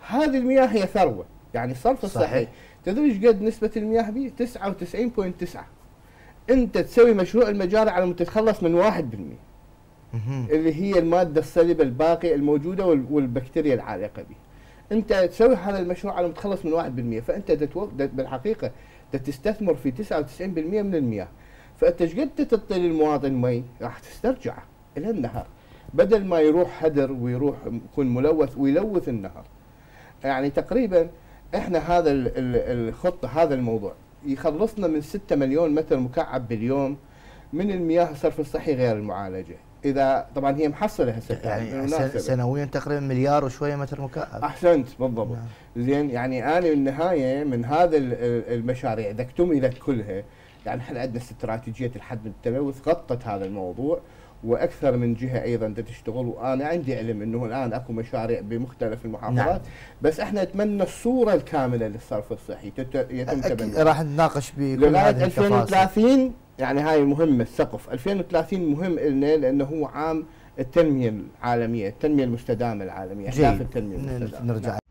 هذه المياه هي ثروه، يعني الصرف الصحي تدري ايش قد نسبه المياه به؟ 99.9. انت تسوي مشروع المجاري على مود تتخلص من 1%، اللي هي الماده الصلبه الباقيه الموجوده والبكتيريا العالقه به. انت تسوي هذا المشروع على متخلص من 1%، فانت بالحقيقه تستثمر في 99% من المياه. فانت ايش قد تعطي للمواطن مي راح تسترجعه الى النهر، بدل ما يروح هدر ويروح يكون ملوث ويلوث النهر. يعني تقريبا احنا هذا الخطه، هذا الموضوع يخلصنا من 6 مليون متر مكعب باليوم من المياه الصرف الصحي غير المعالجه. اذا طبعا هي محصله هسه يعني سنويا تقريبا مليار وشويه متر مكعب. احسنت بالضبط. نعم. زين، يعني انا بالنهايه من هذا المشاريع اذا اكتملت كلها، يعني احنا عندنا استراتيجيه الحد من التلوث غطت هذا الموضوع، واكثر من جهه ايضا تشتغل، وانا عندي علم انه الان اكو مشاريع بمختلف المحافظات. نعم. بس احنا نتمنى الصوره الكامله للصرف الصحي يتم تبنيها. راح نتناقش بكل لغايه 2030. يعني هاي مهمه، السقف 2030 مهم لنا لانه هو عام التنميه العالميه، التنميه المستدامه العالميه، اهداف التنميه المستدامه. نرجع